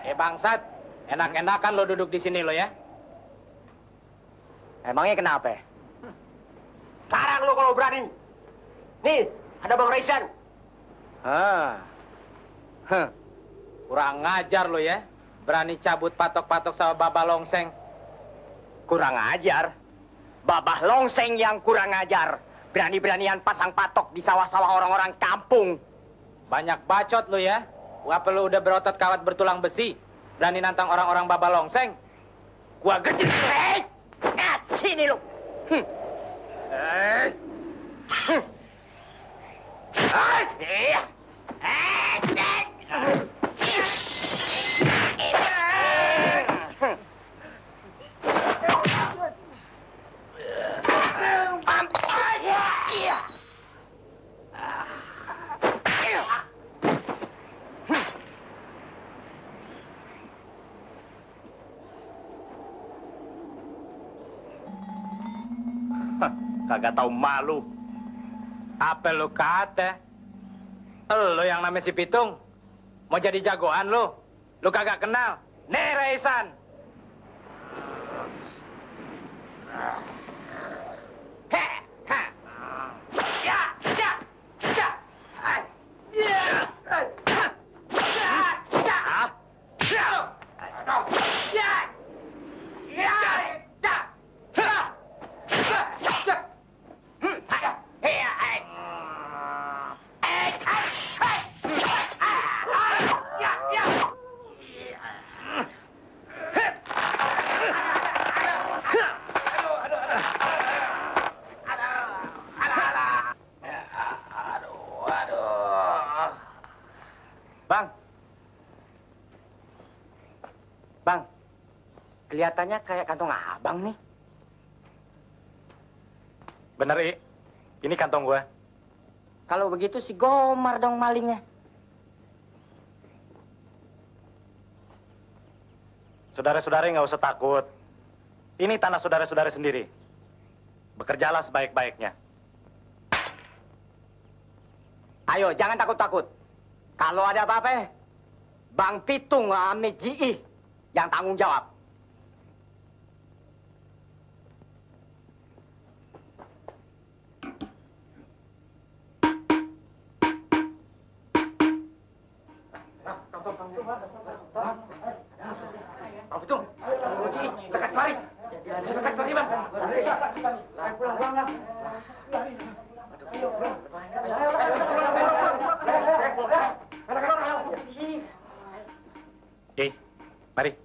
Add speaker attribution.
Speaker 1: Bangsat, enak-enakan lo duduk di sini lo ya.
Speaker 2: Emangnya kenapa?
Speaker 3: Sekarang lo kalau berani. Nih, ada Bang Raisan.
Speaker 1: Kurang ngajar lo ya. Berani cabut patok-patok sama Babah Longseng.
Speaker 2: Kurang ajar. Babah Longseng yang kurang ajar. Berani-beranian pasang patok di sawah-sawah orang-orang kampung.
Speaker 1: Banyak bacot lo ya. Apa lo udah berotot kawat bertulang besi? Berani nantang orang-orang Babah Longseng? Gua gejek.
Speaker 2: Sini lo.
Speaker 1: Kagak tahu malu. Apa lu kata? Lo yang namanya si Pitung mau jadi jagoan lo? Lu kagak kenal? Nih Raisan.
Speaker 2: Kelihatannya kayak kantong abang nih.
Speaker 1: Bener, I. Ini kantong gua.
Speaker 2: Kalau begitu si Gomar dong malingnya.
Speaker 1: Saudara-saudara nggak usah takut. Ini tanah saudara-saudara sendiri. Bekerjalah sebaik-baiknya.
Speaker 2: Ayo, jangan takut-takut. Kalau ada apa-apa, Bang Pitung ame Ji yang tanggung jawab. Bang Pitung, lekas lari. Lekas lari, Bang. Pulang, Bang.
Speaker 1: Oke, mari.